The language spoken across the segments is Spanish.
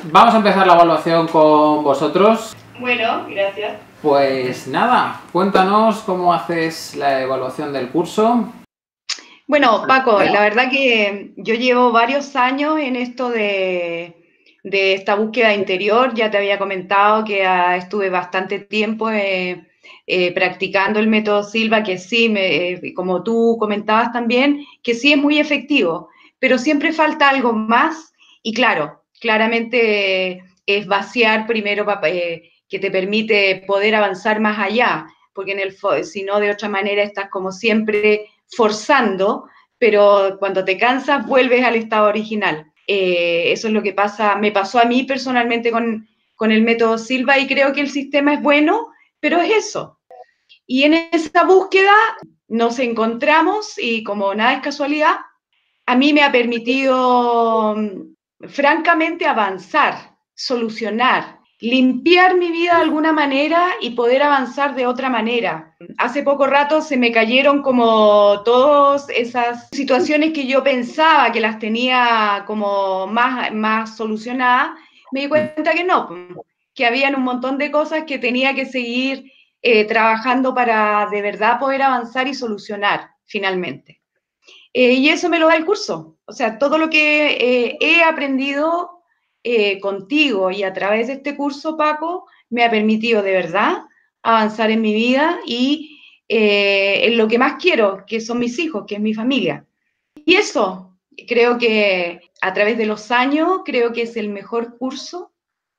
Vamos a empezar la evaluación con vosotros. Bueno, gracias. Pues nada, cuéntanos cómo haces la evaluación del curso. Bueno, Paco, la verdad que yo llevo varios años en esto de esta búsqueda interior. Ya te había comentado que estuve bastante tiempo practicando el método Silva, que sí, como tú comentabas también, que sí es muy efectivo, pero siempre falta algo más y claro, claramente es vaciar primero que te permite poder avanzar más allá, porque si no, de otra manera estás como siempre forzando, pero cuando te cansas vuelves al estado original. Eso es lo que me pasó a mí personalmente con el método Silva y creo que el sistema es bueno, pero es eso. Y en esa búsqueda nos encontramos y como nada es casualidad, a mí me ha permitido francamente avanzar, solucionar, limpiar mi vida de alguna manera y poder avanzar de otra manera. Hace poco rato se me cayeron como todas esas situaciones que yo pensaba que las tenía como más solucionadas. Me di cuenta que no, que habían un montón de cosas que tenía que seguir trabajando para de verdad poder avanzar y solucionar finalmente. Y eso me lo da el curso. O sea, todo lo que he aprendido contigo y a través de este curso, Paco, me ha permitido de verdad avanzar en mi vida y en lo que más quiero, que son mis hijos, que es mi familia. Y eso, creo que a través de los años, creo que es el mejor curso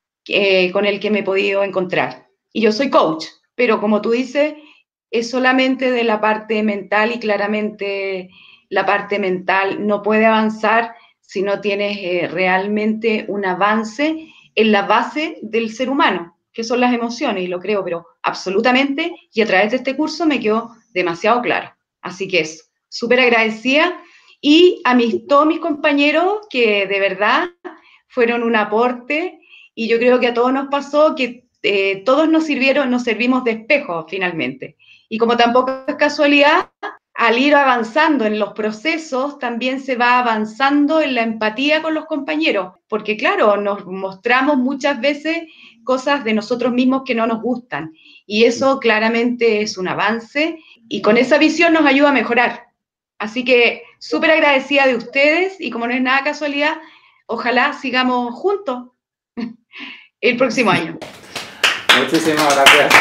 con el que me he podido encontrar. Y yo soy coach, pero como tú dices, es solamente de la parte mental y claramente la parte mental no puede avanzar si no tienes realmente un avance en la base del ser humano, que son las emociones, y lo creo, pero absolutamente, y a través de este curso me quedó demasiado claro. Así que es súper agradecida y todos mis compañeros que de verdad fueron un aporte y yo creo que a todos nos pasó que todos nos servimos de espejo finalmente. Y como tampoco es casualidad, al ir avanzando en los procesos, también se va avanzando en la empatía con los compañeros, porque claro, nos mostramos muchas veces cosas de nosotros mismos que no nos gustan, y eso claramente es un avance, y con esa visión nos ayuda a mejorar. Así que súper agradecida de ustedes, y como no es nada casualidad, ojalá sigamos juntos el próximo año. Muchísimas gracias.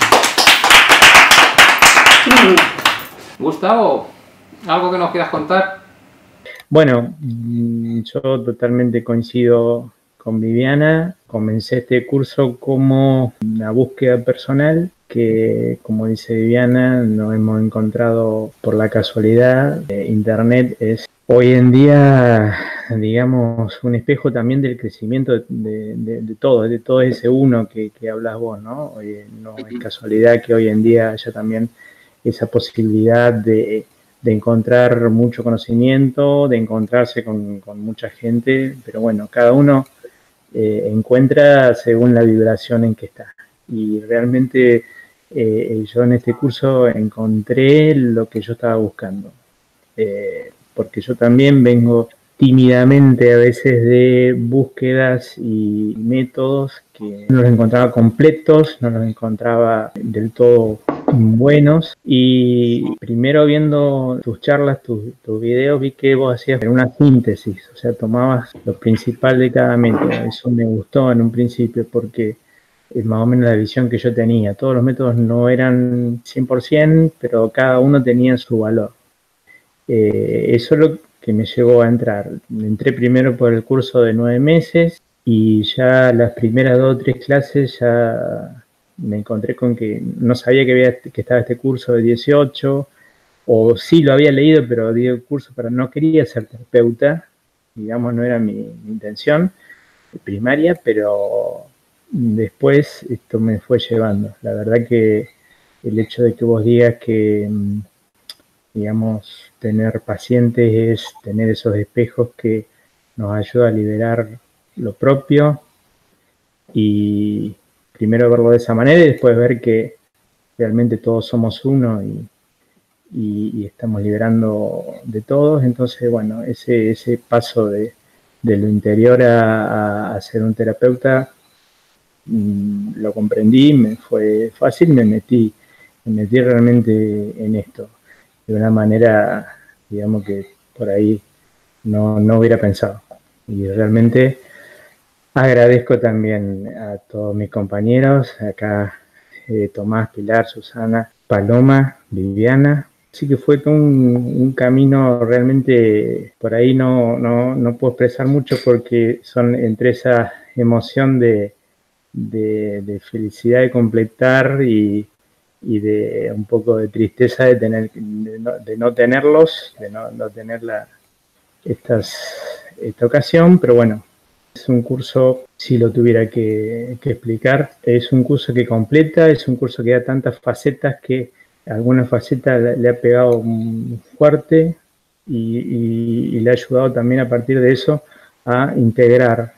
Gustavo, ¿algo que nos quieras contar? Bueno, yo totalmente coincido con Viviana. Comencé este curso como una búsqueda personal que, como dice Viviana, nos hemos encontrado por la casualidad. Internet es hoy en día, digamos, un espejo también del crecimiento de todo ese uno que hablas vos, ¿no? No es casualidad que hoy en día haya también esa posibilidad de encontrar mucho conocimiento, de encontrarse con mucha gente, pero bueno, cada uno encuentra según la vibración en que está. Y realmente yo en este curso encontré lo que yo estaba buscando, porque yo también vengo tímidamente a veces de búsquedas y métodos que no los encontraba completos, no los encontraba del todo buenos, y primero viendo tus charlas, tus videos, vi que vos hacías una síntesis, o sea, tomabas lo principal de cada método. Eso me gustó en un principio porque es más o menos la visión que yo tenía. Todos los métodos no eran 100%, pero cada uno tenía su valor. Eso es lo que me llevó a entrar. Entré primero por el curso de 9 meses y ya las primeras 2 o 3 clases ya me encontré con que no sabía que estaba este curso de 18, o sí lo había leído, pero di el curso para no quería ser terapeuta, digamos, no era mi intención primaria, pero después esto me fue llevando. La verdad que el hecho de que vos digas que, digamos, tener pacientes es tener esos espejos que nos ayuda a liberar lo propio y primero verlo de esa manera y después ver que realmente todos somos uno y estamos liberando de todos. Entonces, bueno, ese paso de de lo interior a ser un terapeuta, lo comprendí, me fue fácil, me metí realmente en esto de una manera, digamos, que por ahí no hubiera pensado. Y realmente agradezco también a todos mis compañeros, acá Tomás, Pilar, Susana, Paloma, Viviana. Sí que fue todo un camino realmente, por ahí no puedo expresar mucho porque son entre esa emoción de felicidad de completar y de un poco de tristeza de no tenerlos, de no tener esta ocasión, pero bueno, es un curso, si lo tuviera que explicar, es un curso que completa, es un curso que da tantas facetas que algunas facetas le ha pegado fuerte y le ha ayudado también a partir de eso a integrar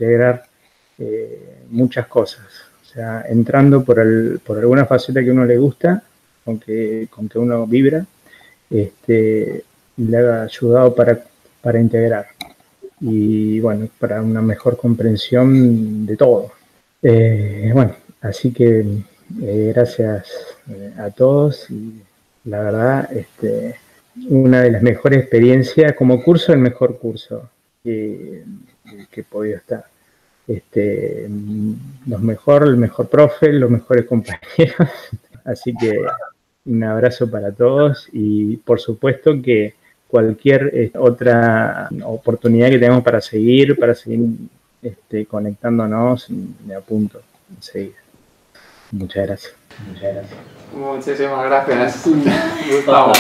muchas cosas. O sea, entrando por alguna faceta que a uno le gusta, con que uno vibra, le ha ayudado para integrar y bueno, para una mejor comprensión de todo. Bueno, así que gracias a todos y la verdad, una de las mejores experiencias como curso, el mejor curso que he podido estar. El mejor profe, los mejores compañeros, así que un abrazo para todos y por supuesto que cualquier otra oportunidad que tengamos para seguir conectándonos, me apunto enseguida. Muchas gracias. Muchísimas gracias, Gustavo.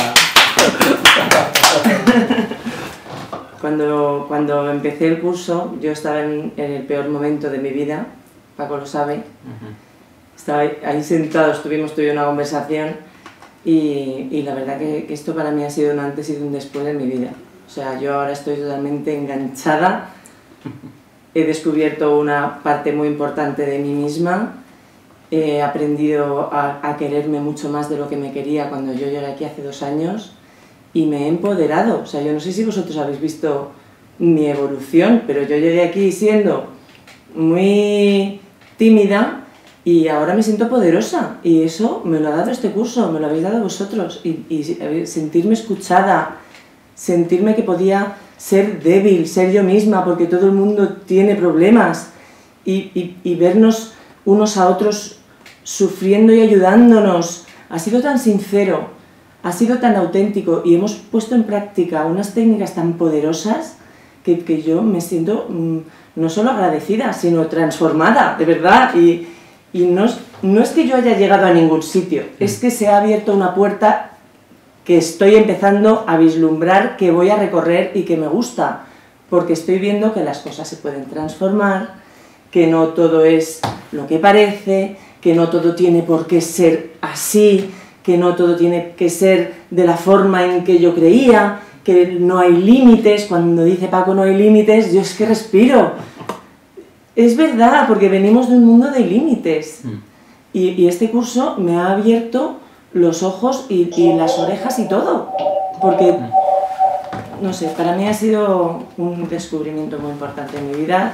Cuando empecé el curso, yo estaba en el peor momento de mi vida, Paco lo sabe. Estaba ahí sentado, estuvimos una conversación y la verdad que esto para mí ha sido un antes y un después de mi vida. O sea, yo ahora estoy totalmente enganchada, he descubierto una parte muy importante de mí misma, he aprendido a quererme mucho más de lo que me quería cuando yo llegué aquí hace 2 años. Y me he empoderado, o sea, yo no sé si vosotros habéis visto mi evolución, pero yo llegué aquí siendo muy tímida y ahora me siento poderosa y eso me lo ha dado este curso, me lo habéis dado vosotros y sentirme escuchada, sentirme que podía ser débil, ser yo misma porque todo el mundo tiene problemas y vernos unos a otros sufriendo y ayudándonos, ha sido tan sincero. Ha sido tan auténtico y hemos puesto en práctica unas técnicas tan poderosas que yo me siento no solo agradecida, sino transformada, de verdad. Y no es que yo haya llegado a ningún sitio, es que se ha abierto una puerta que estoy empezando a vislumbrar, que voy a recorrer y que me gusta, porque estoy viendo que las cosas se pueden transformar, que no todo es lo que parece, que no todo tiene por qué ser así, que no todo tiene que ser de la forma en que yo creía, que no hay límites. Cuando dice Paco no hay límites, yo es que respiro. Es verdad, porque venimos de un mundo de límites. Y este curso me ha abierto los ojos y las orejas y todo. Porque, no sé, para mí ha sido un descubrimiento muy importante en mi vida.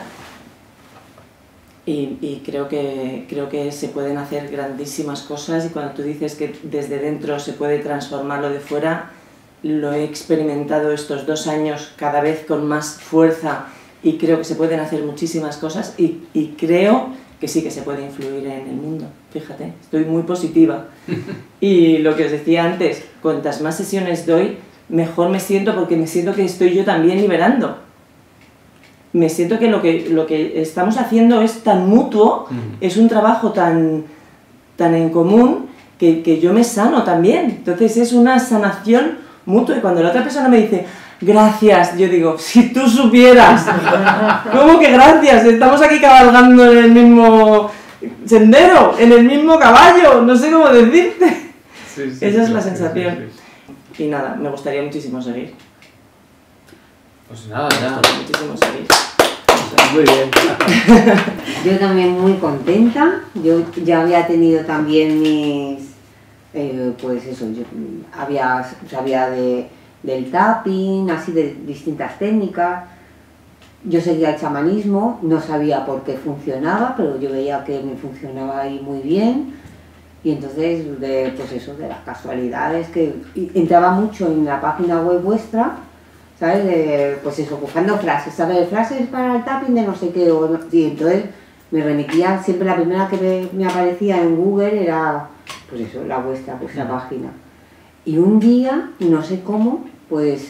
Y creo que se pueden hacer grandísimas cosas y cuando tú dices que desde dentro se puede transformar lo de fuera, lo he experimentado estos 2 años cada vez con más fuerza y creo que se pueden hacer muchísimas cosas y creo que sí que se puede influir en el mundo, fíjate, estoy muy positiva. Y lo que os decía antes, cuantas más sesiones doy, mejor me siento porque me siento que estoy yo también liberando. Me siento que lo que estamos haciendo es tan mutuo, es un trabajo tan en común, que yo me sano también. Entonces es una sanación mutua y cuando la otra persona me dice gracias, yo digo, si tú supieras, ¿cómo que gracias? Estamos aquí cabalgando en el mismo sendero, en el mismo caballo, no sé cómo decirte. Esa es la sensación. Y nada, me gustaría muchísimo seguir. Pues nada, ya. Muchísimo seguir. Muy bien. Yo también muy contenta. Yo ya había tenido también mis... pues eso, yo sabía del tapping, así de distintas técnicas. yo seguía el chamanismo, no sabía por qué funcionaba, pero yo veía que me funcionaba ahí muy bien. Y entonces, pues eso, de las casualidades, que entraba mucho en la página web vuestra, ¿sabes? Pues eso, buscando frases, ¿sabes? Frases para el tapping de no sé qué, y entonces me remitía, siempre la primera que me aparecía en Google era, pues eso, la vuestra página. Y un día, no sé cómo, pues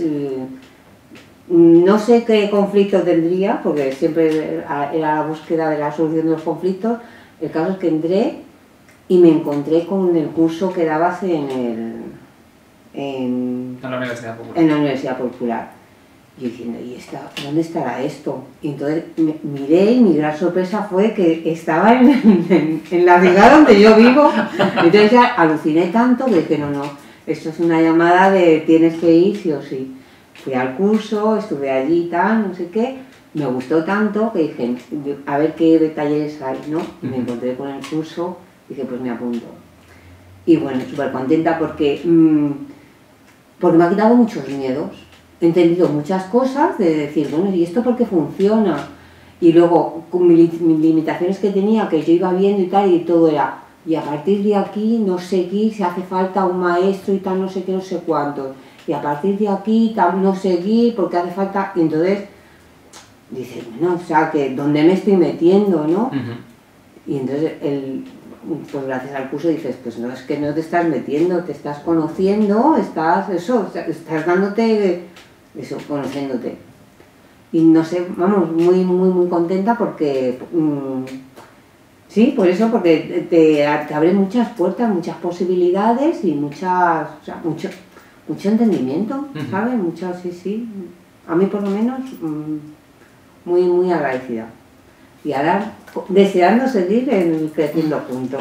no sé qué conflicto tendría, porque siempre era la búsqueda de la solución de los conflictos. El caso es que entré y me encontré con el curso que dabas en la Universidad Popular. En la Universidad Popular. Y diciendo, ¿dónde estará esto? Y entonces miré y mi gran sorpresa fue que estaba en la ciudad donde yo vivo. Entonces ya aluciné tanto que dije, no, esto es una llamada de tienes que ir sí o sí. Fui al curso, estuve allí y tal, no sé qué. Me gustó tanto que dije, a ver qué talleres hay, ¿no? Y me encontré con el curso. Dije, pues me apunto. Y bueno, súper contenta porque me ha quitado muchos miedos. He entendido muchas cosas de decir, bueno, ¿y esto por qué funciona? Y luego, con mis limitaciones que tenía, que yo iba viendo y tal, y todo era, y a partir de aquí no seguir, si hace falta un maestro y tal, no sé qué, no sé cuánto. Y a partir de aquí tal, no seguir porque hace falta... Y entonces, dices, bueno, o sea, que ¿dónde me estoy metiendo, no? Y entonces pues gracias al curso dices, pues no, es que no te estás metiendo, te estás conociendo, estás dándote eso, conociéndote. Y no sé, vamos, muy contenta porque, sí, por eso, porque te abre muchas puertas, muchas posibilidades y mucho entendimiento, ¿sabes? Mucho, sí, a mí por lo menos, muy agradecida. Y ahora deseando seguir creciendo juntos.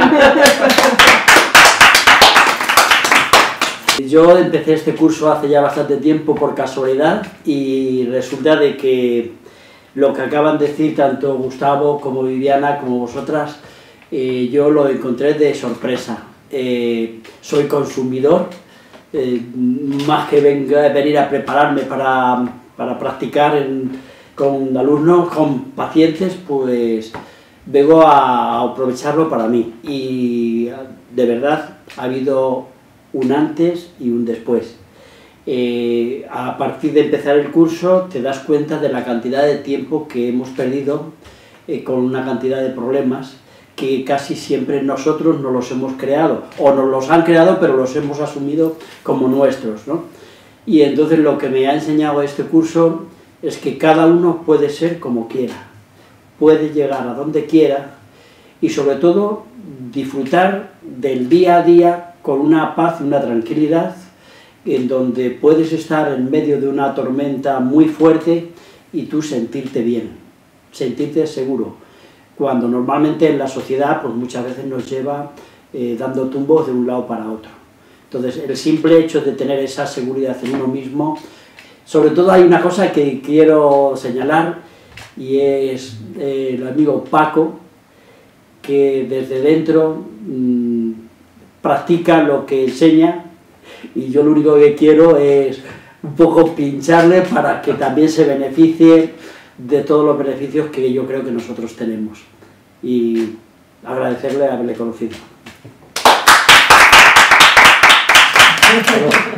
Yo empecé este curso hace ya bastante tiempo por casualidad y resulta de que lo que acaban de decir tanto Gustavo como Viviana como vosotras, yo lo encontré de sorpresa. Soy consumidor, más que venir a prepararme para practicar con alumnos, con pacientes, pues vengo a aprovecharlo para mí. Y de verdad ha habido un antes y un después. A partir de empezar el curso te das cuenta de la cantidad de tiempo que hemos perdido con una cantidad de problemas que casi siempre nosotros nos los hemos creado, o nos los han creado pero los hemos asumido como nuestros, ¿no? Y entonces lo que me ha enseñado este curso es que cada uno puede ser como quiera, puede llegar a donde quiera y sobre todo disfrutar del día a día con una paz y una tranquilidad en donde puedes estar en medio de una tormenta muy fuerte y tú sentirte bien, sentirte seguro, cuando normalmente en la sociedad pues muchas veces nos lleva dando tumbos de un lado para otro. Entonces el simple hecho de tener esa seguridad en uno mismo. Sobre todo hay una cosa que quiero señalar y es el amigo Paco, que desde dentro practica lo que enseña y yo lo único que quiero es un poco pincharle para que también se beneficie de todos los beneficios que yo creo que nosotros tenemos y agradecerle haberle conocido.